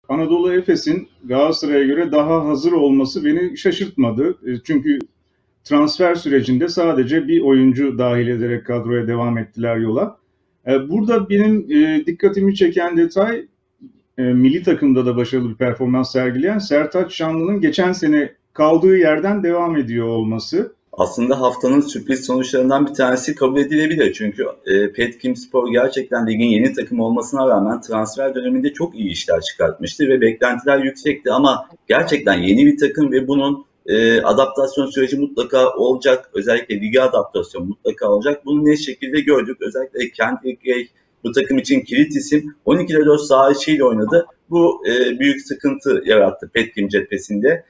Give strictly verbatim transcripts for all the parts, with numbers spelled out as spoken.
Anadolu Efes'in Galatasaray'a göre daha hazır olması beni şaşırtmadı. Çünkü transfer sürecinde sadece bir oyuncu dahil ederek kadroya devam ettiler yola. Burada benim dikkatimi çeken detay, milli takımda da başarılı bir performans sergileyen Sertaç Şanlı'nın geçen sene kaldığı yerden devam ediyor olması. Aslında haftanın sürpriz sonuçlarından bir tanesi kabul edilebilir. Çünkü e, Petkimspor gerçekten ligin yeni takım olmasına rağmen transfer döneminde çok iyi işler çıkartmıştı ve beklentiler yüksekti. Ama gerçekten yeni bir takım ve bunun e, adaptasyon süreci mutlaka olacak. Özellikle lige adaptasyon mutlaka olacak. Bunu ne şekilde gördük. Özellikle Kendrick Gray bu takım için kilit isim. on ikide dört saha içiyle oynadı. Bu e, büyük sıkıntı yarattı Petkim cephesinde.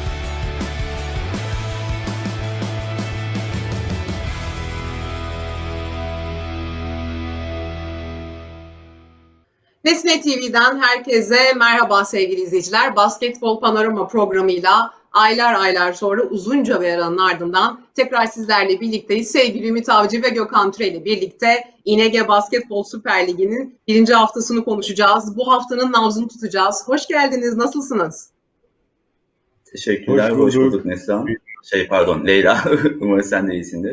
Nesne T V'den herkese merhaba sevgili izleyiciler. Basketbol Panorama programıyla aylar aylar sonra uzunca bir aranın ardından tekrar sizlerle birlikteyiz. Sevgili Ümit Avcı ve Gökhan Türe ile birlikte İ N G Basketbol Süper Ligi'nin birinci haftasını konuşacağız. Bu haftanın nabzını tutacağız. Hoş geldiniz, nasılsınız? Teşekkürler, hoş bulduk, hoş bulduk Neslihan. Şey pardon Leyla, umarım sen de iyisindir.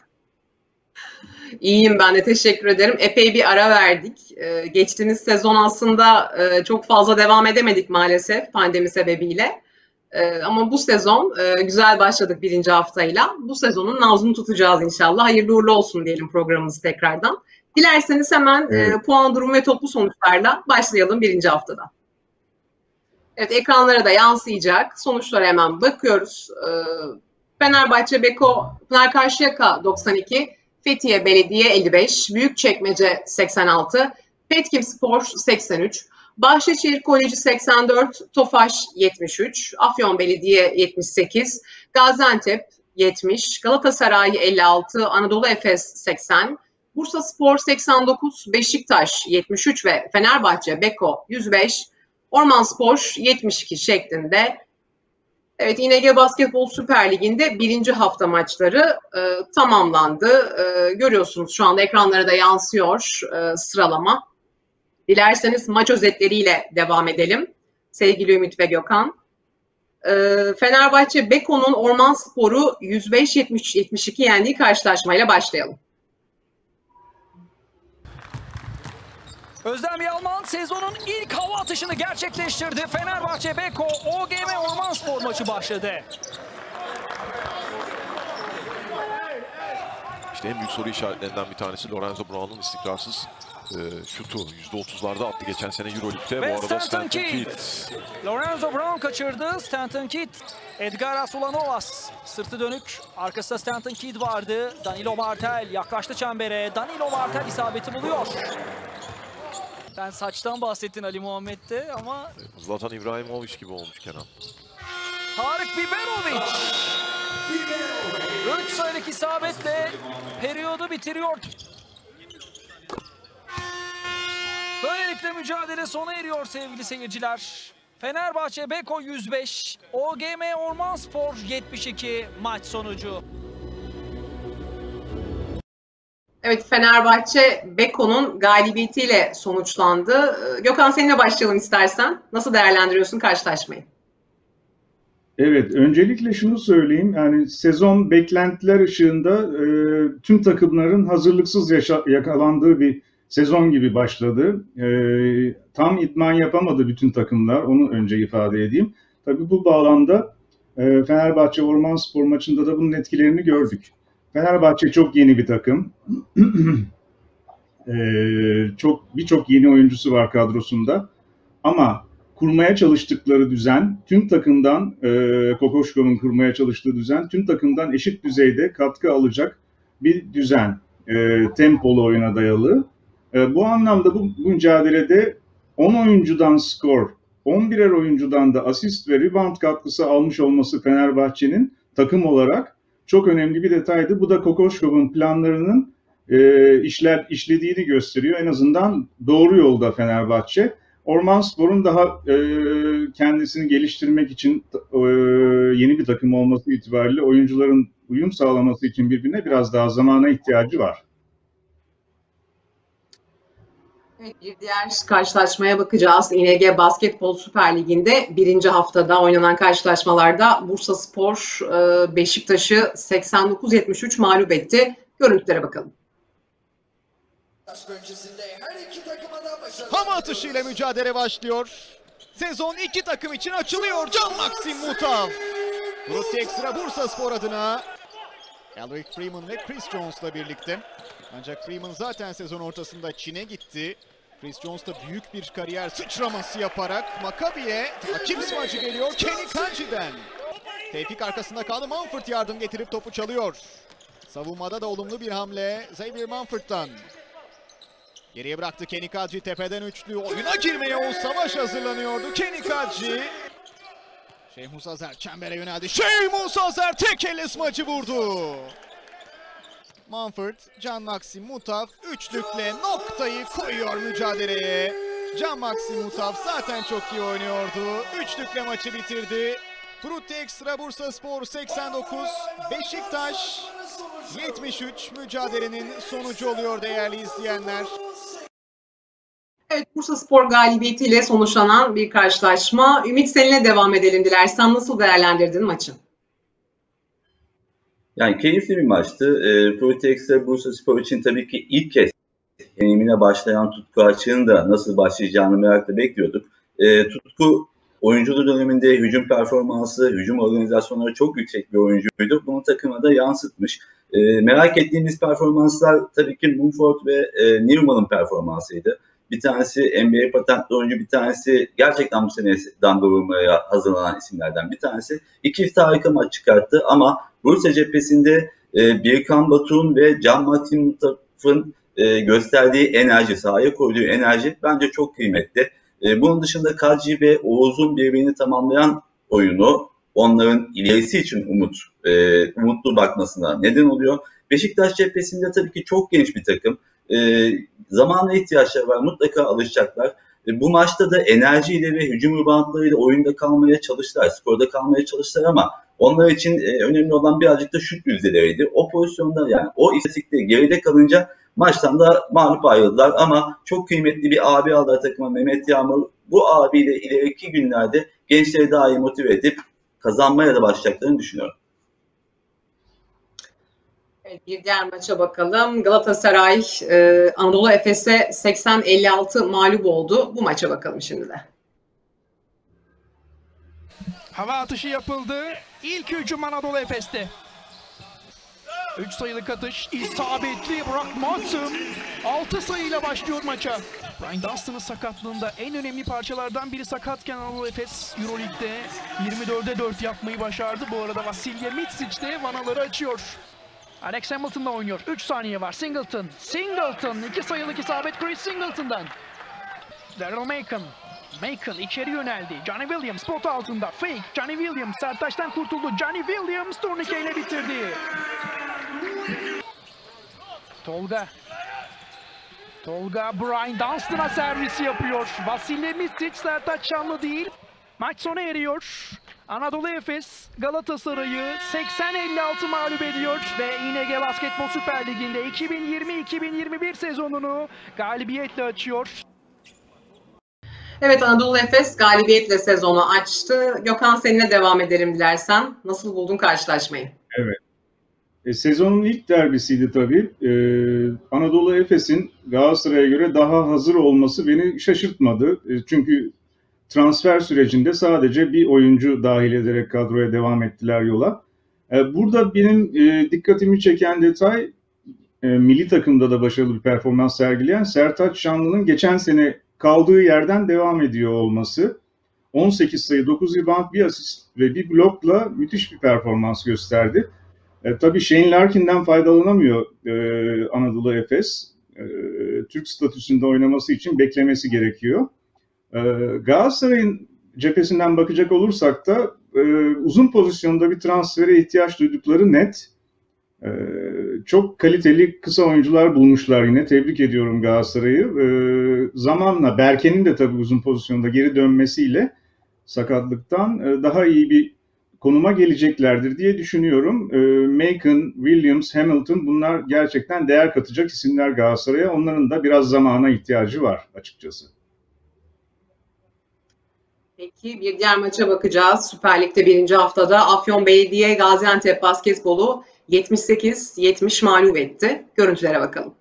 İyiyim ben de, teşekkür ederim. Epey bir ara verdik. Ee, geçtiğimiz sezon aslında e, çok fazla devam edemedik maalesef pandemi sebebiyle. E, ama bu sezon e, güzel başladık birinci haftayla. Bu sezonun nabzını tutacağız inşallah. Hayırlı uğurlu olsun diyelim programımız tekrardan. Dilerseniz hemen evet. e, puan durumu ve toplu sonuçlarla başlayalım birinci haftada. Evet, ekranlara da yansıyacak. Sonuçlara hemen bakıyoruz. E, Fenerbahçe Beko Pınar Karşıyaka doksan iki, Fethiye Belediye elli beş, Büyükçekmece seksen altı, Petkimspor seksen üç, Bahçeşehir Koleji seksen dört, Tofaş yetmiş üç, Afyon Belediye yetmiş sekiz, Gaziantep yetmiş, Galatasaray elli altı, Anadolu Efes seksen, Bursaspor seksen dokuz, Beşiktaş yetmiş üç ve Fenerbahçe Beko yüz beş, Ormanspor yetmiş iki şeklinde. Evet, İ N G Basketbol Süper Ligi'nde birinci hafta maçları e, tamamlandı. E, görüyorsunuz şu anda ekranlara da yansıyor e, sıralama. Dilerseniz maç özetleriyle devam edelim. Sevgili Ümit ve Gökhan. E, Fenerbahçe Beko'nun Ormanspor'u yüz beş yetmiş iki yendiği karşılaşmayla başlayalım. Özlem Yalman sezonun ilk hava atışını gerçekleştirdi. Fenerbahçe Beko O G M Ormanspor maçı başladı. İşte en büyük soru işaretlerinden bir tanesi Lorenzo Brown'un istikrarsız e, şutu. yüzde otuzlarda attı geçen sene Euroleague'de. Ve bu arada Stanton Kidd. Lorenzo Brown kaçırdı. Stanton Kidd. Edgar Asulanovas sırtı dönük. Arkasında Stanton Kidd vardı. Danilo Bartel yaklaştı çembere. Danilo Bartel isabeti buluyor. Sen saçtan bahsettin Ali Muhammed'de ama... Zlatan İbrahimovic gibi olmuş Kenan. Tarık Biberovic. Üç sayılık isabetle periyodu bitiriyor. Böylelikle mücadele sona eriyor sevgili seyirciler. Fenerbahçe Beko yüz beş, O G M Ormanspor yetmiş iki maç sonucu. Evet, Fenerbahçe Beko'nun galibiyetiyle sonuçlandı. Gökhan, seninle başlayalım istersen. Nasıl değerlendiriyorsun karşılaşmayı? Evet, öncelikle şunu söyleyeyim. Yani sezon beklentiler ışığında e, tüm takımların hazırlıksız yaşa, yakalandığı bir sezon gibi başladı. E, tam idman yapamadı bütün takımlar. Onu önce ifade edeyim. Tabii bu bağlamda e, Fenerbahçe Ormanspor maçında da bunun etkilerini gördük. Fenerbahçe çok yeni bir takım. ee, çok birçok yeni oyuncusu var kadrosunda. Ama kurmaya çalıştıkları düzen, tüm takımdan, e, Kokoşko'nun kurmaya çalıştığı düzen, tüm takımdan eşit düzeyde katkı alacak bir düzen. E, tempolu oyuna dayalı. E, bu anlamda bu, bu mücadelede on oyuncudan skor, on birer oyuncudan da asist ve rebound katkısı almış olması Fenerbahçe'nin takım olarak çok önemli bir detaydı. Bu da Kokoşkov'un planlarının e, işler işlediğini gösteriyor. En azından doğru yolda Fenerbahçe. Ormanspor'un daha e, kendisini geliştirmek için e, yeni bir takım olması itibariyle oyuncuların uyum sağlaması için birbirine biraz daha zamana ihtiyacı var. Evet, bir diğer karşılaşmaya bakacağız. İ N G Basketbol Süper Ligi'nde birinci haftada oynanan karşılaşmalarda Bursaspor Beşiktaş'ı seksen dokuz yetmiş üç mağlup etti. Görüntülere bakalım. Hava atışıyla mücadele başlıyor. Sezon iki takım için açılıyor. Can Maxim Mutav. Frutti Extra Bursaspor adına Elric Freeman ve Chris Jones'la birlikte. Ancak Freeman zaten sezon ortasında Çin'e gitti. Chris Jones da büyük bir kariyer sıçraması yaparak Maccabi'ye hakim smacı geliyor Kenny Kanci'den. Tevfik arkasında kaldı. Mumford yardım getirip topu çalıyor. Savunmada da olumlu bir hamle Xavier Mumford'dan. Geriye bıraktı Kenny Kadji, tepeden üçlü. Oyuna girmeye o savaş hazırlanıyordu Kenny Kadji. Şeyh Azer çembere yöneldi. Şeyh Azer tek elle smacı vurdu. Mumford, Can Maxim Mutav üçlükle noktayı koyuyor mücadeleye. Can Maxim Mutav zaten çok iyi oynuyordu. Üçlükle maçı bitirdi. Frutti Extra Bursaspor seksen dokuz, Beşiktaş yetmiş üç mücadelenin sonucu oluyor değerli izleyenler. Evet, Bursaspor galibiyetiyle sonuçlanan bir karşılaşma. Ümit, seninle devam edelim dilersen. Nasıl değerlendirdin maçı? Yani keyifli bir maçtı. E, Frutti Extra Bursaspor için tabii ki ilk kez deneyimine başlayan Tutku Açık'ın da nasıl başlayacağını merakla bekliyorduk. E, Tutku oyunculuğu döneminde hücum performansı, hücum organizasyonları çok yüksek bir oyuncuydu. Bunu takıma da yansıtmış. E, merak ettiğimiz performanslar tabii ki Mumford ve e, Newman'ın performansıydı. Bir tanesi N B A patentli oyuncu, bir tanesi gerçekten bu sene damga vurmaya hazırlanan isimlerden bir tanesi. İkisi harika maç çıkarttı ama Bursa cephesinde e, Birkan Batu'nun ve Can Maxim Mutaf'ın e, gösterdiği enerji, sahaya koyduğu enerji bence çok kıymetli. E, bunun dışında Kadji ve Oğuz'un birbirini tamamlayan oyunu onların ilerisi için umut, e, umutlu bakmasına neden oluyor. Beşiktaş cephesinde tabii ki çok genç bir takım. E, zamana ihtiyaçları var, mutlaka alışacaklar. E, bu maçta da enerjiyle ve hücum reboundlarıyla oyunda kalmaya çalıştılar, skorda kalmaya çalıştılar ama onlar için e, önemli olan birazcık da şut yüzdeleriydi. O pozisyonda yani o istatistikte geride kalınca maçtan da mağlup ayrıldılar ama çok kıymetli bir abi aldılar takıma Mehmet Yağmur. Bu abiyle ileriki günlerde gençleri daha iyi motive edip kazanmaya da başlayacaklarını düşünüyorum. Evet, bir diğer maça bakalım. Galatasaray e, Anadolu Efes'e seksen elli altı mağlup oldu. Bu maça bakalım şimdi de. Hava atışı yapıldı. İlk hücum Anadolu Efes'te. üç sayılık atış isabetli. Brock Maxim altı sayıyla başlıyor maça. Brian Dunstan'ın sakatlığında en önemli parçalardan biri sakatken Anadolu Efes Euroleague'de yirmi dörde dört yapmayı başardı. Bu arada Vasilya Mitsic de vanaları açıyor. Alex Hamilton'la oynuyor. üç saniye var. Singleton. Singleton. iki sayılık isabet Chris Singleton'dan. Daryl Macon. Macon içeri yöneldi. Johnny Williams pot altında. Fake. Johnny Williams Sertaç'tan kurtuldu. Johnny Williams turnikeyle bitirdi. Tolga. Tolga Brian Dunstan'a servis yapıyor. Vasilya Mitsic Sertaç Şanlı değil. Maç sona eriyor. Anadolu Efes Galatasaray'ı seksen elli altı mağlup ediyor ve İ N G Basketbol Süper Ligi'nde iki bin yirmi iki bin yirmi bir sezonunu galibiyetle açıyor. Evet, Anadolu Efes galibiyetle sezonu açtı. Gökhan, seninle devam edelim dilersen. Nasıl buldun karşılaşmayı? Evet. E, sezonun ilk derbisiydi tabii. E, Anadolu Efes'in Galatasaray'a göre daha hazır olması beni şaşırtmadı. E, çünkü transfer sürecinde sadece bir oyuncu dahil ederek kadroya devam ettiler yola. E, burada benim e, dikkatimi çeken detay e, milli takımda da başarılı bir performans sergileyen Sertaç Şanlı'nın geçen sene kaldığı yerden devam ediyor olması. on sekiz sayı, dokuz rebound, bir asist ve bir blokla müthiş bir performans gösterdi. E, tabii Shane Larkin'den faydalanamıyor e, Anadolu Efes. E, Türk statüsünde oynaması için beklemesi gerekiyor. E, Galatasaray'ın cephesinden bakacak olursak da e, uzun pozisyonda bir transfere ihtiyaç duydukları net. E, çok kaliteli kısa oyuncular bulmuşlar yine. Tebrik ediyorum Galatasaray'ı. E, zamanla Berke'nin de tabii uzun pozisyonda geri dönmesiyle sakatlıktan e, daha iyi bir konuma geleceklerdir diye düşünüyorum. E, Macon, Williams, Hamilton bunlar gerçekten değer katacak isimler Galatasaray'a. Onların da biraz zamana ihtiyacı var açıkçası. Peki bir diğer maça bakacağız. Süper Lig'de birinci haftada Afyonbelediye Gaziantep Basketbolu yetmiş sekiz yetmiş mağlup etti. Görüntülere bakalım.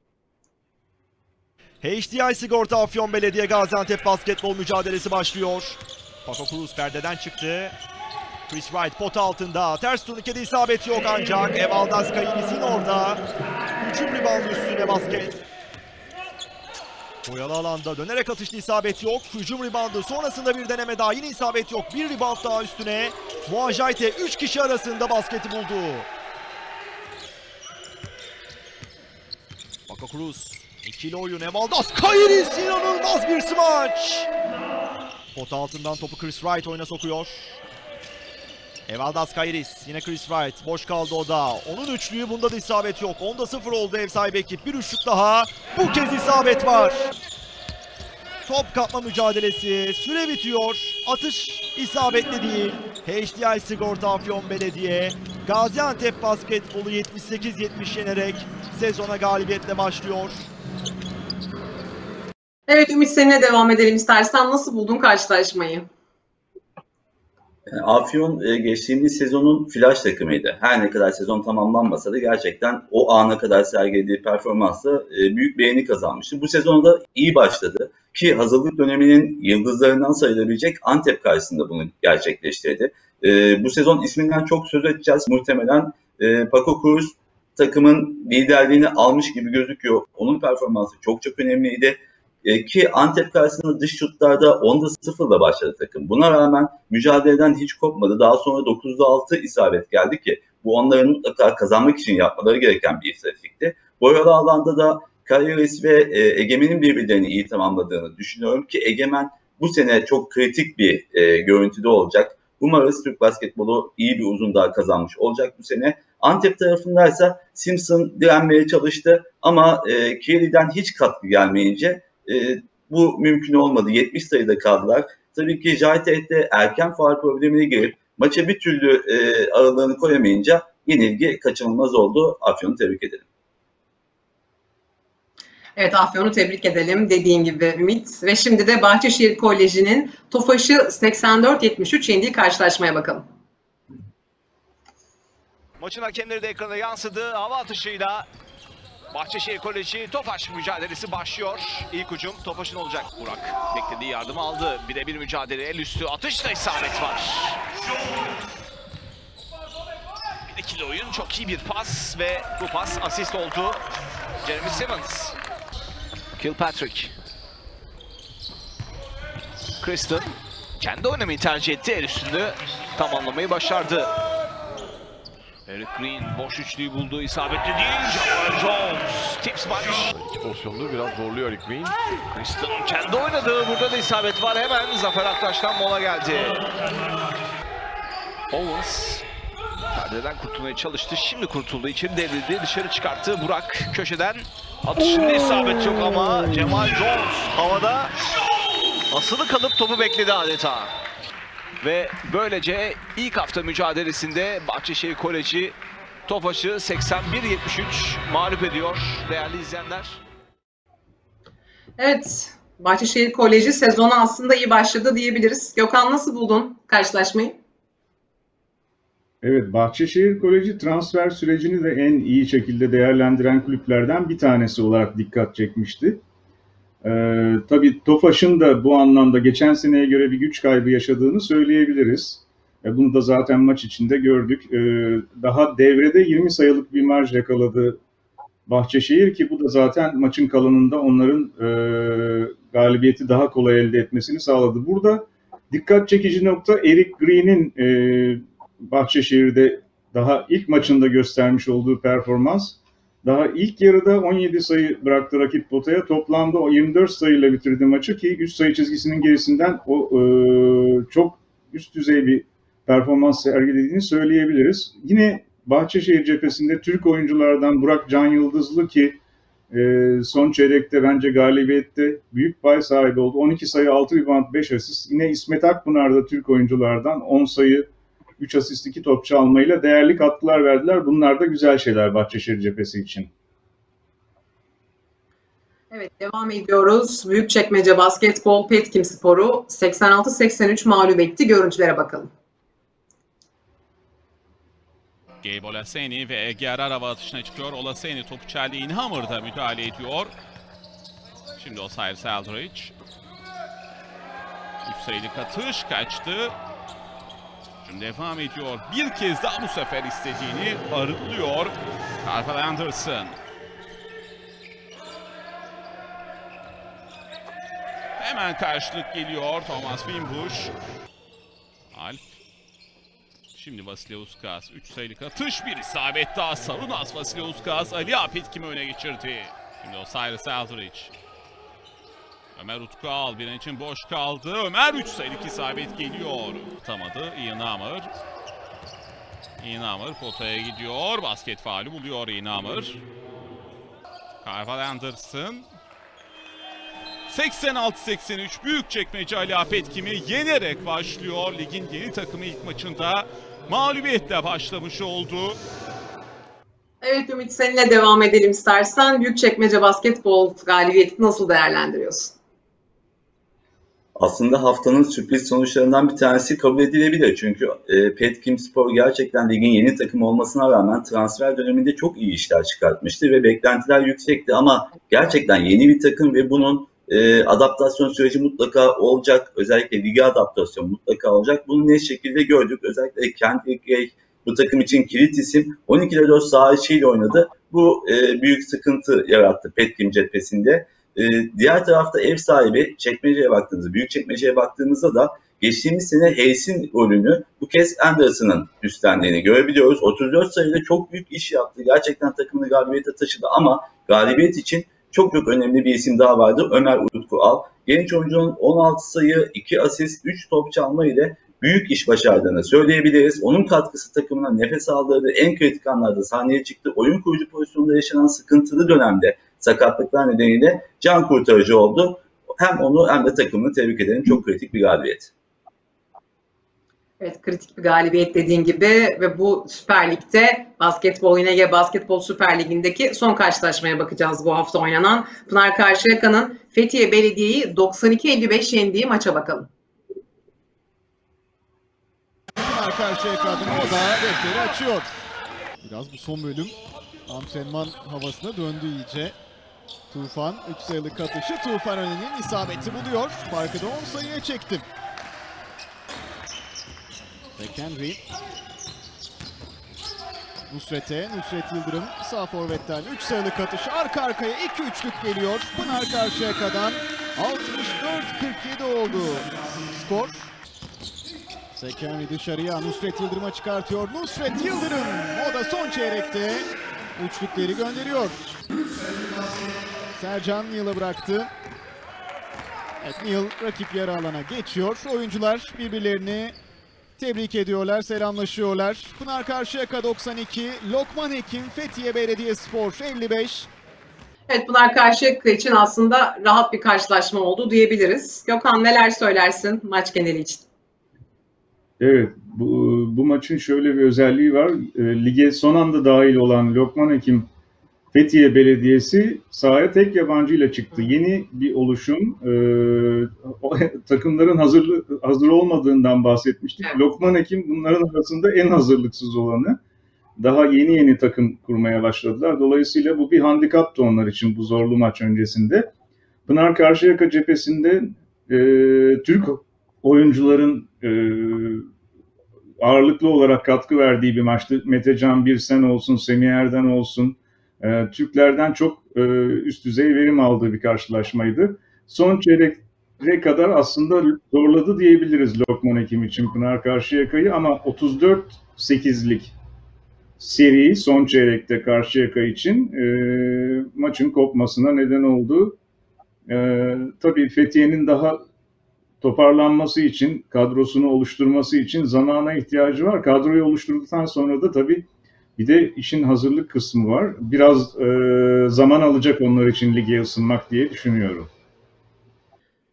H D I Sigorta Afyonbelediye Gaziantep basketbol mücadelesi başlıyor. Paco Cruz perdeden çıktı. Chris Wright pot altında. Ters turnikede isabet yok ancak Evaldas Kayiris'in orada. Hücum ribandı üstüne basket. Boyalı alanda dönerek atışlı isabet yok. Hücum ribandı sonrasında bir deneme daha, yine isabet yok. Bir riband daha üstüne. Muajayte üç kişi arasında basketi buldu. Paco Cruz. İkili oyun Evaldas Kayiris, inanılmaz bir smaç. Pot altından topu Chris Wright oyuna sokuyor. Evaldas Kayiris, yine Chris Wright, boş kaldı o da. Onun üçlüğü, bunda da isabet yok. onda sıfır oldu ev sahibi ekip. Bir üçlük daha, bu kez isabet var. Top kapma mücadelesi, süre bitiyor. Atış isabetli değil. H D I Sigorta Afyonbelediye Gaziantep basketbolu yetmiş sekiz yetmiş yenerek sezona galibiyetle başlıyor. Evet Ümit, seninle devam edelim istersen. Nasıl buldun karşılaşmayı? Yani Afyon e, geçtiğimiz sezonun flash takımıydı. Her ne kadar sezon tamamlanmasa da gerçekten o ana kadar sergilediği performansla e, büyük beğeni kazanmıştı. Bu sezonu da iyi başladı ki hazırlık döneminin yıldızlarından sayılabilecek Antep karşısında bunu gerçekleştirdi. E, bu sezon isminden çok söz edeceğiz. Muhtemelen e, Paco Cruz takımın liderliğini almış gibi gözüküyor. Onun performansı çok çok önemliydi. E, ki Antep karşısında dış şutlarda onda sıfırla başladı takım. Buna rağmen mücadeleden hiç kopmadı. Daha sonra dokuzda altı isabet geldi ki bu onların mutlaka kazanmak için yapmaları gereken bir istatistikti. Boyalı alanda da Kayiris ve e, Egemen'in birbirlerini iyi tamamladığını düşünüyorum ki Egemen bu sene çok kritik bir e, görüntüde olacak. Umarız Türk basketbolu iyi bir uzun daha kazanmış olacak bu sene. Antep tarafındaysa Simpson direnmeye çalıştı ama e, Kiri'den hiç katkı gelmeyince e, bu mümkün olmadı. yetmiş sayıda kaldılar. Tabii ki Jaitek'te erken faul problemine girip maça bir türlü e, aralığını koyamayınca yenilgi kaçınılmaz oldu. Afyon'u tebrik edelim. Evet, Afyon'u tebrik edelim dediğin gibi Ümit. Ve şimdi de Bahçeşehir Koleji'nin Tofaş'ı seksen dört yetmiş üç yendiği karşılaşmaya bakalım. Maçın hakemleri de ekrana yansıdı. Hava atışıyla Bahçeşehir Koleji Tofaş mücadelesi başlıyor. İlk hücum Tofaş'ın olacak. Burak beklediği yardımı aldı. Birebir mücadele, el üstü atışla isabet var. Bir ikili oyun, çok iyi bir pas ve bu pas asist oldu. Jeremy Simmons. Kilpatrick. Kristen kendi oynamayı tercih etti. El üstünü tamamlamayı başardı. Eric Green boş üçlüyü buldu. İsabetli değil. Jamal Jones. Tips maç. İki pozisyonda biraz zorluyor Eric Green. Kristen kendi oynadığı. Burada da isabet var. Hemen Zafer Aktaş'tan mola geldi. Owens perdeden kurtulmaya çalıştı. Şimdi kurtuldu. İçeri devrildi. Dışarı çıkarttı. Burak köşeden. Atışında isabet yok ama Jamal Jones havada asılı kalıp topu bekledi adeta. Ve böylece ilk hafta mücadelesinde Bahçeşehir Koleji Tofaş'ı seksen bir yetmiş üç mağlup ediyor değerli izleyenler. Evet, Bahçeşehir Koleji sezonu aslında iyi başladı diyebiliriz. Gökhan, nasıl buldun karşılaşmayı? Evet, Bahçeşehir Koleji transfer sürecini de en iyi şekilde değerlendiren kulüplerden bir tanesi olarak dikkat çekmişti. Ee, tabii Tofaş'ın da bu anlamda geçen seneye göre bir güç kaybı yaşadığını söyleyebiliriz. Ee, bunu da zaten maç içinde gördük. Ee, daha devrede yirmi sayılık bir marj yakaladı Bahçeşehir ki bu da zaten maçın kalanında onların e, galibiyeti daha kolay elde etmesini sağladı. Burada dikkat çekici nokta Eric Green'in e, Bahçeşehir'de daha ilk maçında göstermiş olduğu performans. Daha ilk yarıda on yedi sayı bıraktı rakip potaya. Toplamda o yirmi dört sayıyla bitirdi maçı ki üç sayı çizgisinin gerisinden o e, çok üst düzey bir performans sergilediğini söyleyebiliriz. Yine Bahçeşehir cephesinde Türk oyunculardan Burak Can Yıldızlı ki e, son çeyrekte bence galibiyette büyük pay sahibi oldu. on iki sayı, altı rebound, beş asist. Yine İsmet Akpınar da Türk oyunculardan on sayı, üç asist iki top çalmayla değerli katkılar verdiler. Bunlar da güzel şeyler Bahçeşehir cephesi için. Evet, devam ediyoruz. Büyükçekmece Basketbol Petkimspor'u seksen altı seksen üç mağlup etti. Görüntülere bakalım. Gabe Olaseni ve Ege Arar hava atışına çıkıyor. Olaseni topu çeldi. Inhammer da müdahale ediyor. Şimdi Osiris Eldridge. üç sayılık atış kaçtı. Şimdi devam ediyor. Bir kez daha bu sefer istediğini arıtlıyor. Carvel Anderson. Hemen karşılık geliyor. Thomas Wimbush. Alp. Şimdi Vasileuskas. üç sayılık atış. Bir isabet daha. Sarunas Vasileuskas. Ali Petkim'i öne geçirdi. Şimdi Osiris Eldridge. Ömer Utkal bir an için boş kaldı. Ömer üç sayılık isabet geliyor. Tutamadı. Inhammer. Inhammer potaya gidiyor. Basket faulü buluyor Inhammer. Carvel Anderson. seksen altı seksen üç Büyükçekmece Ali Petkim'i yenerek başlıyor. Ligin yeni takımı ilk maçında mağlubiyetle başlamış oldu. Evet Ümit, seninle devam edelim istersen. Büyükçekmece Basketbol galibiyeti nasıl değerlendiriyorsun? Aslında haftanın sürpriz sonuçlarından bir tanesi kabul edilebilir. Çünkü e, Petkimspor gerçekten ligin yeni takımı olmasına rağmen transfer döneminde çok iyi işler çıkartmıştı ve beklentiler yüksekti. Ama gerçekten yeni bir takım ve bunun e, adaptasyon süreci mutlaka olacak. Özellikle lige adaptasyon mutlaka olacak. Bunu ne şekilde gördük. Özellikle Kendrick Gray bu takım için kilit isim. on ikide dört saha içiyle oynadı. Bu e, büyük sıkıntı yarattı Petkim cephesinde. Ee, diğer tarafta ev sahibi Çekmece'ye baktığımızda, Büyükçekmece'ye baktığımızda da geçtiğimiz sene Hayes'in rolünü bu kez Anderson'ın üstlendiğini görebiliyoruz. otuz dört sayıda çok büyük iş yaptı. Gerçekten takımını galibiyete taşıdı ama galibiyet için çok çok önemli bir isim daha vardı. Ömer Utkual. Genç oyuncunun on altı sayı, iki asist, üç top çalma ile büyük iş başardığını söyleyebiliriz. Onun katkısı takımına nefes aldırdı. En kritik anlarda sahneye çıktı. Oyun kurucu pozisyonda yaşanan sıkıntılı dönemde sakatlıklar nedeniyle can kurtarıcı oldu. Hem onu hem de takımını tebrik ederim. Çok kritik bir galibiyet. Evet, kritik bir galibiyet dediğin gibi ve bu Süper Lig'de Basketbol Ege Basketbol Süper Ligi'ndeki son karşılaşmaya bakacağız bu hafta oynanan. Pınar Karşıyaka'nın Fethiye Belediye'yi doksan iki elli beş yendiği maça bakalım. Pınar Karşıyaka adına o da defteri açıyor. Biraz bu son bölüm antrenman havasına döndü iyice. Tufan üç sayılık atışı Tufan Önen'in isabeti buluyor. Farkı da on sayıya çekti. Kendrick. Nusret'e, Nusret Yıldırım sağ forvetten üç sayılık atışı arka arkaya iki üçlük geliyor. Pınar Karşıyaka'dan altmış dört kırk yedi oldu skor. Sekenri dışarıya Nusret Yıldırım'a çıkartıyor. Nusret Yıldırım o da son çeyrekte üçlükleri gönderiyor. Sercan Neal'a bıraktı. Evet, Neal rakip yarı alana geçiyor. Oyuncular birbirlerini tebrik ediyorlar, selamlaşıyorlar. Pınar Karşıyaka doksan iki, Lokman Hekim Fethiye Belediyespor elli beş. Evet, Pınar Karşıyaka için aslında rahat bir karşılaşma oldu diyebiliriz. Gökhan, neler söylersin maç geneli için? Evet, bu, bu maçın şöyle bir özelliği var. E, lige son anda dahil olan Lokman Hekim Fethiye Belediyesi sahaya tek yabancıyla çıktı. Yeni bir oluşum. E, o, takımların hazır, hazır olmadığından bahsetmiştik. Evet. Lokman Hekim bunların arasında en hazırlıksız olanı. Daha yeni yeni takım kurmaya başladılar. Dolayısıyla bu bir handikaptı onlar için bu zorlu maç öncesinde. Pınar Karşıyaka cephesinde e, Türk oyuncuların e, ağırlıklı olarak katkı verdiği bir maçtı. Metecan Birsen olsun, Semih Erden olsun, e, Türklerden çok e, üst düzey verim aldığı bir karşılaşmaydı. Son çeyreğe kadar aslında zorladı diyebiliriz Lokman Hekim için Pınar Karşıyaka'yı ama otuz dört sekizlik seri son çeyrekte Karşıyaka için e, maçın kopmasına neden oldu. E, tabii Fethiye'nin daha toparlanması için, kadrosunu oluşturması için zamana ihtiyacı var. Kadroyu oluşturduktan sonra da tabii bir de işin hazırlık kısmı var. Biraz e, zaman alacak onlar için lige ısınmak diye düşünüyorum.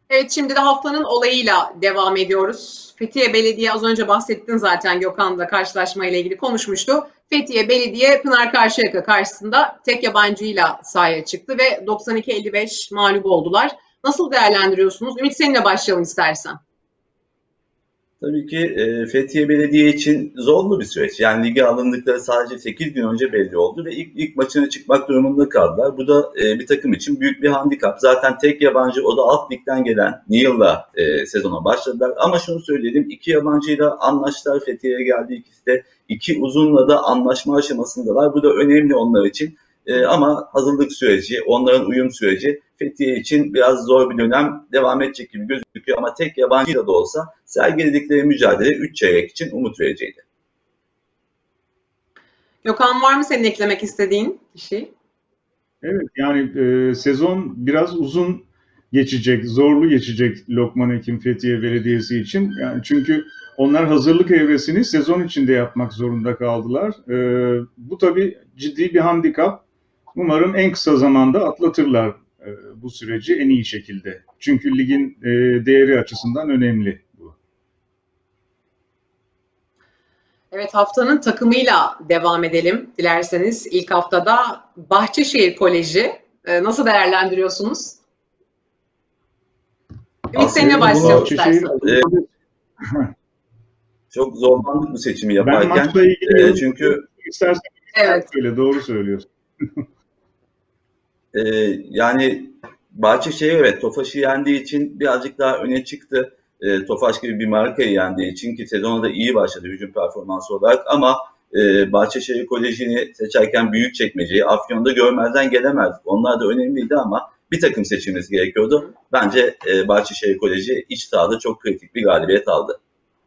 Evet, şimdi de haftanın olayıyla devam ediyoruz. Fethiye Belediye, az önce bahsettin zaten, Gökhan da karşılaşmayla ilgili konuşmuştu. Fethiye Belediye Pınar Karşıyaka karşısında tek yabancıyla sahaya çıktı ve doksan iki elli beş mağlup oldular. Nasıl değerlendiriyorsunuz? Ümit, seninle başlayalım istersen. Tabii ki e, Fethiye Belediye için zorlu bir süreç. Yani lige alındıkları sadece sekiz gün önce belli oldu ve ilk, ilk maçına çıkmak durumunda kaldılar. Bu da e, bir takım için büyük bir handikap. Zaten tek yabancı, o da alt ligden gelen Neil'la e, sezona başladılar. Ama şunu söyleyelim, iki yabancıyla anlaştılar, Fethiye'ye geldi ikisi de. İki uzunla da anlaşma aşamasındalar. Bu da önemli onlar için. Ee, ama hazırlık süreci, onların uyum süreci Fethiye için biraz zor bir dönem devam edecek gibi gözüküyor. Ama tek yabancıyla da olsa sergiledikleri mücadele üç çeyrek için umut vericiydi. Gökhan, var mı senin eklemek istediğin bir şey? Evet, yani e, sezon biraz uzun geçecek, zorlu geçecek Lokman Hekim Fethiye Belediyesi için. Yani çünkü onlar hazırlık evresini sezon içinde yapmak zorunda kaldılar. E, bu tabii ciddi bir handikap. Umarım en kısa zamanda atlatırlar e, bu süreci en iyi şekilde. Çünkü ligin e, değeri açısından önemli bu. Evet, haftanın takımıyla devam edelim dilerseniz. İlk haftada Bahçeşehir Koleji. E, nasıl değerlendiriyorsunuz? Ümit, seninle başlayalım istersen. E, çok zorlandık bu seçimi yaparken. Ben maçla ilgili e, çünkü istersen evet. Öyle, doğru söylüyorsun. Ee, yani Bahçeşehir evet Tofaş'ı yendiği için birazcık daha öne çıktı. Ee, Tofaş gibi bir markayı yendiği için, ki sezona da iyi başladı hücum performansı olarak, ama e, Bahçeşehir Koleji'ni seçerken Büyükçekmece'yi, Afyon'da görmezden gelemezdik. Onlar da önemliydi ama bir takım seçmemiz gerekiyordu. Bence e, Bahçeşehir Koleji iç sahada çok kritik bir galibiyet aldı.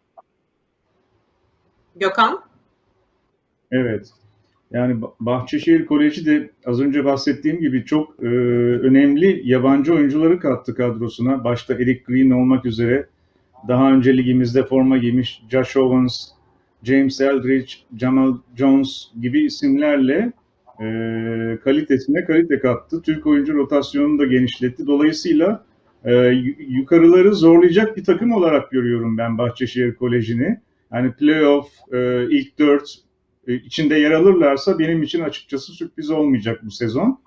Gökhan? Evet. Yani Bahçeşehir Koleji de az önce bahsettiğim gibi çok e, önemli yabancı oyuncuları kattı kadrosuna. Başta Eric Green olmak üzere daha önce ligimizde forma giymiş Josh Owens, James Eldridge, Jamal Jones gibi isimlerle e, kalitesine kalite kattı. Türk oyuncu rotasyonunu da genişletti. Dolayısıyla e, yukarıları zorlayacak bir takım olarak görüyorum ben Bahçeşehir Koleji'ni. Yani playoff, e, ilk dört içinde yer alırlarsa benim için açıkçası sürpriz olmayacak bu sezon.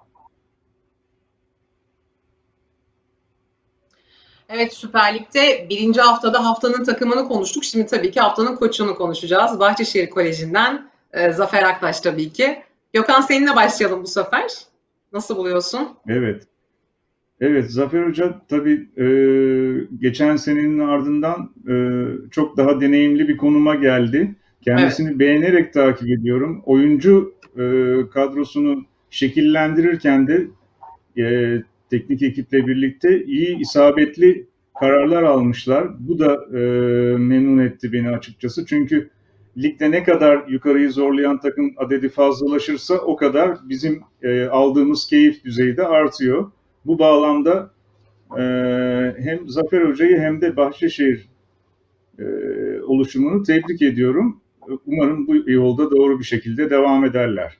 Evet, Süper Lig'de birinci haftada haftanın takımını konuştuk. Şimdi tabii ki haftanın koçunu konuşacağız. Bahçeşehir Koleji'nden e, Zafer Aktaş tabii ki. Gökhan, seninle başlayalım bu sefer. Nasıl buluyorsun? Evet. Evet, Zafer Hoca tabii e, geçen senenin ardından e, çok daha deneyimli bir konuma geldi. Kendisini evet. beğenerek takip ediyorum. Oyuncu e, kadrosunu şekillendirirken de e, teknik ekiple birlikte iyi, isabetli kararlar almışlar. Bu da e, memnun etti beni açıkçası. Çünkü ligde ne kadar yukarıyı zorlayan takım adedi fazlalaşırsa o kadar bizim e, aldığımız keyif düzeyi de artıyor. Bu bağlamda e, hem Zafer Hoca'yı hem de Bahçeşehir e, oluşumunu tebrik ediyorum. Umarım bu yolda doğru bir şekilde devam ederler.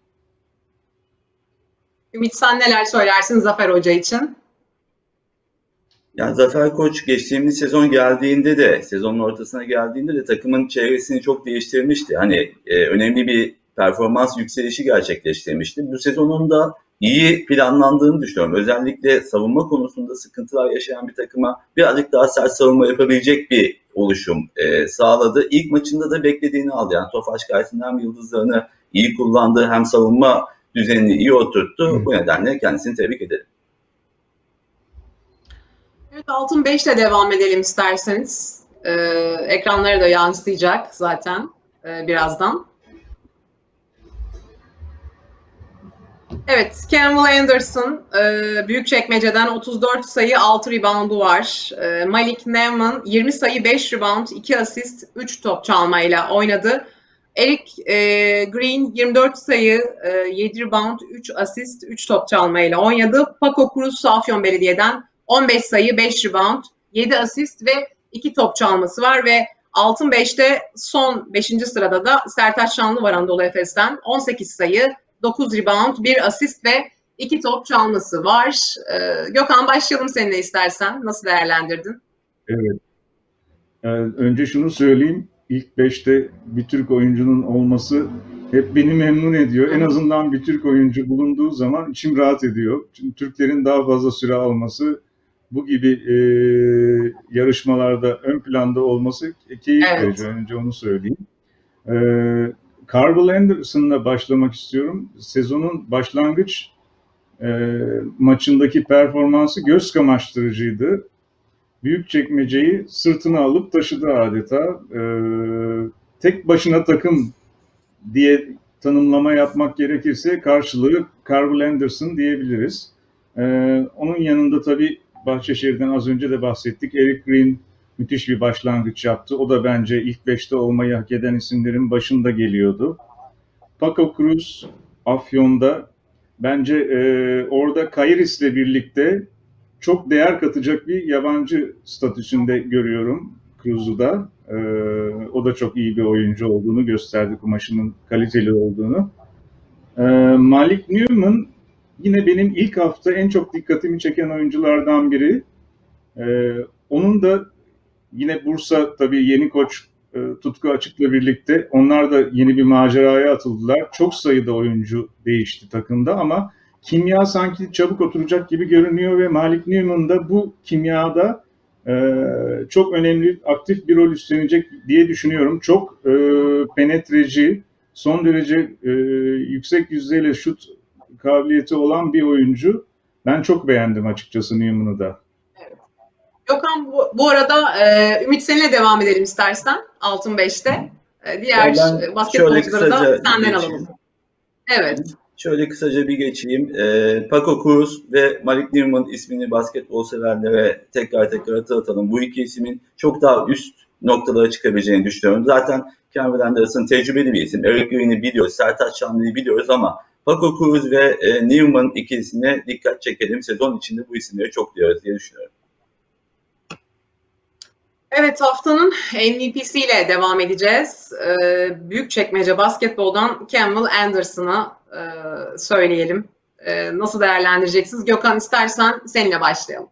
Ümit, sen neler söylersin Zafer Hoca için? Yani Zafer Koç geçtiğimiz sezon geldiğinde de, sezonun ortasına geldiğinde de takımın çevresini çok değiştirmişti. Hani e, önemli bir performans yükselişi gerçekleştirmişti. Bu sezonun da iyi planlandığını düşünüyorum. Özellikle savunma konusunda sıkıntılar yaşayan bir takıma birazcık daha sert savunma yapabilecek bir oluşum e, sağladı. İlk maçında da beklediğini aldı. Yani Tofaş karşısında hem yıldızlarını iyi kullandı, hem savunma düzenini iyi oturttu. Hı. Bu nedenle kendisini tebrik ederim. Evet, Altın beş ile devam edelim isterseniz. Ee, ekranlara da yansıyacak zaten e, birazdan. Evet, Campbell Anderson e, Büyükçekmece'den otuz dört sayı, altı reboundu var. E, Malik Neumann yirmi sayı, beş rebound, iki asist, üç top çalmayla oynadı. Eric e, Green yirmi dört sayı, e, yedi rebound, üç asist, üç top çalmayla oynadı. Paco Cruz Afyon Belediye'den on beş sayı, beş rebound, yedi asist ve iki top çalması var ve Altın beşte son beşinci sırada da Sertaç Şanlı var Anadolu Efes'ten. on sekiz sayı, dokuz rebound, bir asist ve iki top çalması var. Ee, Gökhan, başlayalım seninle istersen. Nasıl değerlendirdin? Evet. Ee, önce şunu söyleyeyim. İlk beşte bir Türk oyuncunun olması hep beni memnun ediyor. En azından bir Türk oyuncu bulunduğu zaman içim rahat ediyor. Çünkü Türklerin daha fazla süre alması, bu gibi e, yarışmalarda ön planda olması keyif verici. Evet. Önce onu söyleyeyim. E, Carvel Anderson'la başlamak istiyorum. Sezonun başlangıç e, maçındaki performansı göz kamaştırıcıydı. Büyükçekmece'yi sırtına alıp taşıdı adeta. E, tek başına takım diye tanımlama yapmak gerekirse karşılığı Carvel Anderson diyebiliriz. E, onun yanında tabii Bahçeşehir'den az önce de bahsettik. Eric Green müthiş bir başlangıç yaptı. O da bence ilk beşte olmayı hak eden isimlerin başında geliyordu. Paco Cruz Afyon'da bence e, orada Kairis'le birlikte çok değer katacak bir yabancı statüsünde görüyorum Cruz'u da. E, o da çok iyi bir oyuncu olduğunu gösterdi, kumaşının kaliteli olduğunu. E, Malik Newman yine benim ilk hafta en çok dikkatimi çeken oyunculardan biri. Ee, onun da yine Bursa tabii yeni koç e, Tutku Açık'la birlikte onlar da yeni bir maceraya atıldılar. Çok sayıda oyuncu değişti takımda ama kimya sanki çabuk oturacak gibi görünüyor ve Malik Newman da bu kimyada e, çok önemli, aktif bir rol üstlenecek diye düşünüyorum. Çok e, penetreci, son derece e, yüksek yüzdeyle şut kabiliyeti olan bir oyuncu. Ben çok beğendim açıkçası Newman'ı da. Evet. Gökhan, bu, bu arada e, Ümit seninle devam edelim istersen Altın beşte. E, diğer basketbolcuları da senden alalım. Evet. Şöyle kısaca bir geçeyim. E, Paco Cruz ve Malik Newman ismini basketbol severlere tekrar tekrar hatırlatalım. Bu iki ismin çok daha üst noktalara çıkabileceğini düşünüyorum. Zaten Carvel Anderson tecrübeli bir isim. Eric Green'i biliyoruz, Sertaç Şanlı'yı biliyoruz ama Paco Cruz ve e, Newman ikilisine dikkat çekelim. Sezon içinde bu isimleri çok duyarız diye düşünüyorum. Evet, haftanın M V P'siyle devam edeceğiz. Ee, Büyükçekmece Basketbol'dan Carvel Anderson'a e, söyleyelim. E, nasıl değerlendireceksiniz? Gökhan, istersen seninle başlayalım.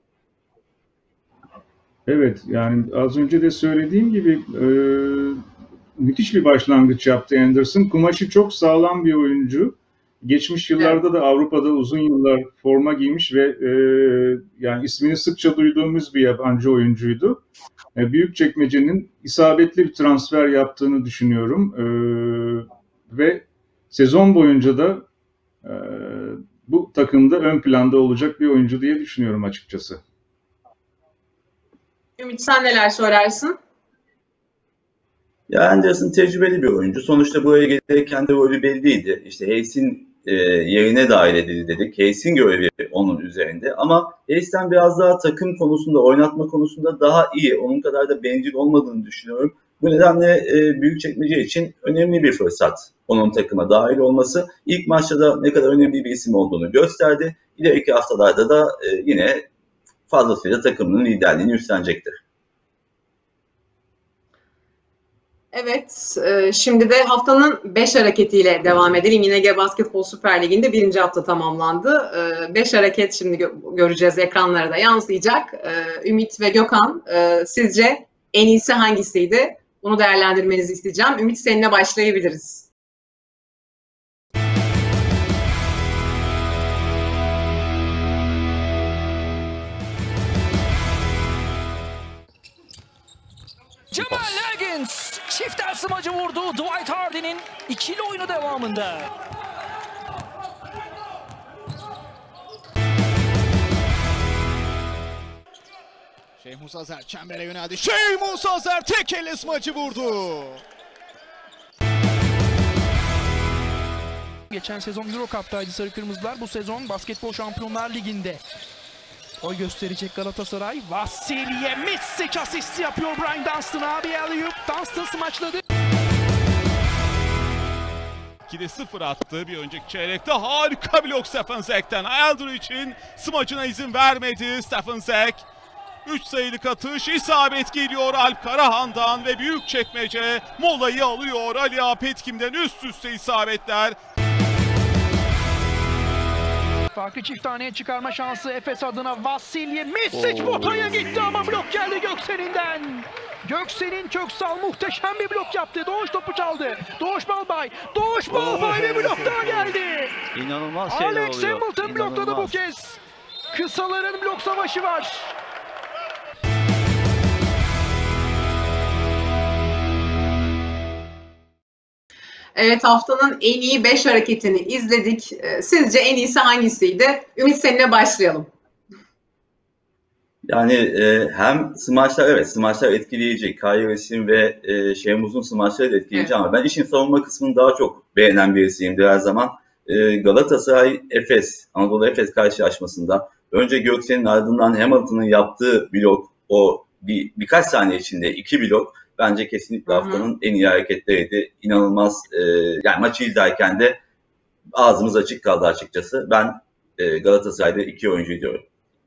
Evet, yani az önce de söylediğim gibi e, müthiş bir başlangıç yaptı Anderson. Kumaşı çok sağlam bir oyuncu. Geçmiş yıllarda evet. da Avrupa'da uzun yıllar forma giymiş ve e, yani ismini sıkça duyduğumuz bir yabancı oyuncuydu. E, Büyükçekmece'nin isabetli bir transfer yaptığını düşünüyorum. E, ve sezon boyunca da e, bu takımda ön planda olacak bir oyuncu diye düşünüyorum açıkçası. Ümit, sen neler söylersin? Ya Anderson tecrübeli bir oyuncu. Sonuçta buraya gelerek kendi rolü belliydi. İşte Hayes'in e, yerine dahil edildi dedik. Hayes'in görevi onun üzerinde. Ama Hayes'ten biraz daha takım konusunda, oynatma konusunda daha iyi. Onun kadar da bencil olmadığını düşünüyorum. Bu nedenle e, Büyükçekmece için önemli bir fırsat onun takıma dahil olması. İlk maçta da ne kadar önemli bir isim olduğunu gösterdi. İleriki haftalarda da e, yine fazlasıyla takımının liderliğini üstlenecektir. Evet, şimdi de haftanın beş hareketiyle devam edelim. Yine Ege Basketbol Süper Ligi'nde birinci hafta tamamlandı. beş hareket şimdi göreceğiz, ekranlara da yansıyacak. Ümit ve Gökhan, sizce en iyisi hangisiydi? Bunu değerlendirmenizi isteyeceğim. Ümit, seninle başlayabiliriz. Jamal Higgins çiftel smacı vurdu. Dwight Hardy'nin ikili oyunu devamında. Şeyh Azer çembere yöneldi. Şeyh Azer tek elle smacı vurdu. Geçen sezon Euro Cup'taydı Sarı Kırmızılar. Bu sezon Basketbol Şampiyonlar Ligi'nde oy gösterecek Galatasaray. Vasilije Micic asisti yapıyor Brian Dunstan'a. Bir alley-oop. Dunstan smaçladı. ikide sıfır attı. Bir önceki çeyrekte harika blok Stefan Zek'ten. Aldridge'in smacına izin vermedi Stefan Zek. üç sayılık atış, isabet geliyor Alp Karahan'dan ve Büyükçekmece molayı alıyor. Ali Petkim'den üst üste isabetler. Farkı çift taneye çıkarma şansı Efes adına. Vasilya Misic potaya gitti ama blok geldi Göksen'inden. Göksen'in Köksal muhteşem bir blok yaptı. Doğuş topu çaldı. Doğuş Balbay. Doğuş Balbay bir blok daha geldi. İnanılmaz şeyler oluyor. Alex Hamilton İnanılmaz. blokladı bu kez. Kısaların blok savaşı var. Evet, haftanın en iyi beş hareketini izledik. Sizce en iyisi hangisiydi? Ümit, seninle başlayalım. Yani e, hem smaçlar, evet smaçlar etkileyici. Kyrie Irving ve e, Sheamus'un smaçları da etkileyici, evet. Ama ben işin savunma kısmını daha çok beğenen birisiyimdir her zaman. E, Galatasaray Efes, Anadolu Efes karşılaşmasında önce Göksen'in ardından Hamilton'ın yaptığı blok, o bir, birkaç saniye içinde iki blok bence kesinlikle haftanın en iyi hareketleriydi. İnanılmaz, e, yani maçı izlerken de ağzımız açık kaldı açıkçası. Ben e, Galatasaray'da iki oyuncu diyorum.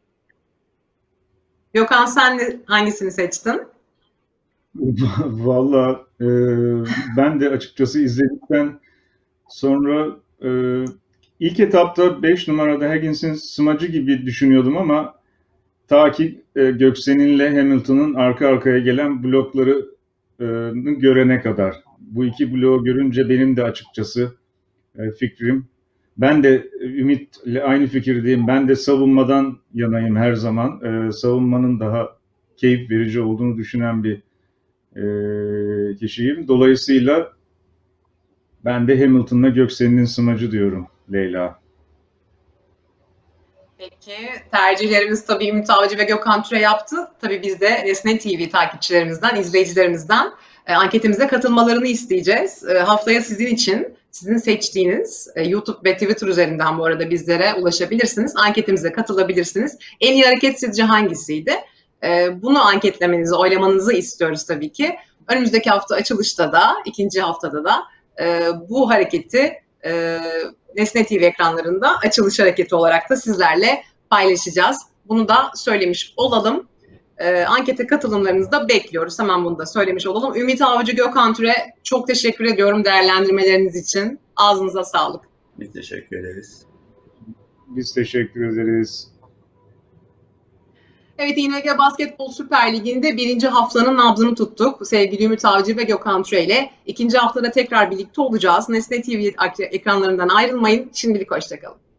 Gökhan, sen de hangisini seçtin? Vallahi e, ben de açıkçası izledikten sonra e, ilk etapta beş numarada Higgins'in smacı gibi düşünüyordum ama ta ki e, Göksen'inle Hamilton'ın arka arkaya gelen blokları e, görene kadar. Bu iki bloğu görünce benim de açıkçası e, fikrim. Ben de Ümit'le aynı fikirdeyim. Ben de savunmadan yanayım her zaman. Ee, savunmanın daha keyif verici olduğunu düşünen bir e, kişiyim. Dolayısıyla ben de Hamilton'la Göksen'in smacı diyorum Leyla. Peki, tercihlerimiz tabii Ümit Avcı ve Gökhan Türe yaptı. Tabii biz de Resne T V takipçilerimizden, izleyicilerimizden e, anketimize katılmalarını isteyeceğiz. E, haftaya sizin için, sizin seçtiğiniz e, YouTube ve Twitter üzerinden bu arada bizlere ulaşabilirsiniz. Anketimize katılabilirsiniz. En iyi hareket sizce hangisiydi? E, bunu anketlemenizi, oylamanızı istiyoruz tabii ki. Önümüzdeki hafta açılışta da, ikinci haftada da e, bu hareketi e, Nesne T V ekranlarında açılış hareketi olarak da sizlerle paylaşacağız. Bunu da söylemiş olalım. E, ankete katılımlarınızı da bekliyoruz. Hemen bunu da söylemiş olalım. Ümit Avcı, Gökhan Türe, çok teşekkür ediyorum değerlendirmeleriniz için. Ağzınıza sağlık. Biz teşekkür ederiz. Biz teşekkür ederiz. Evet, İ N G Basketbol Süper Ligi'nde birinci haftanın nabzını tuttuk. Sevgili Ümit Avcı ve Gökhan Türe ile ikinci haftada tekrar birlikte olacağız. Nesne T V ekranlarından ayrılmayın. Şimdilik hoşçakalın.